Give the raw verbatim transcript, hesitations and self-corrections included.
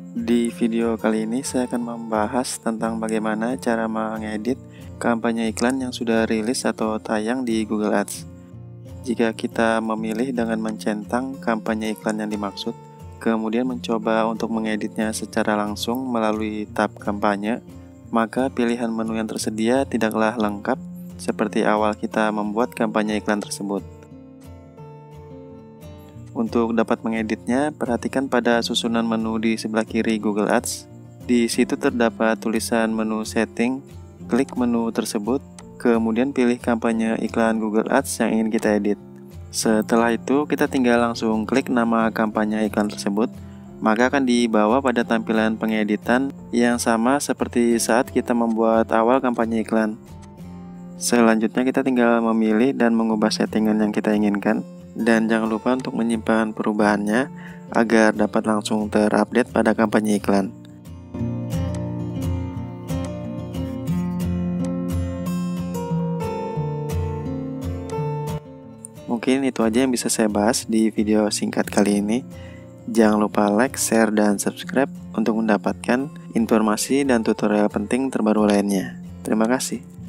Di video kali ini saya akan membahas tentang bagaimana cara mengedit kampanye iklan yang sudah rilis atau tayang di Google Ads. Jika kita memilih dengan mencentang kampanye iklan yang dimaksud, kemudian mencoba untuk mengeditnya secara langsung melalui tab kampanye, maka pilihan menu yang tersedia tidaklah lengkap seperti awal kita membuat kampanye iklan tersebut. Untuk dapat mengeditnya, perhatikan pada susunan menu di sebelah kiri Google Ads. Di situ terdapat tulisan menu setting, klik menu tersebut, kemudian pilih kampanye iklan Google Ads yang ingin kita edit. Setelah itu, kita tinggal langsung klik nama kampanye iklan tersebut, maka akan dibawa pada tampilan pengeditan yang sama seperti saat kita membuat awal kampanye iklan. Selanjutnya kita tinggal memilih dan mengubah settingan yang kita inginkan. Dan jangan lupa untuk menyimpan perubahannya agar dapat langsung terupdate pada kampanye iklan. Mungkin itu aja yang bisa saya bahas di video singkat kali ini. Jangan lupa like, share, dan subscribe untuk mendapatkan informasi dan tutorial penting terbaru lainnya. Terima kasih.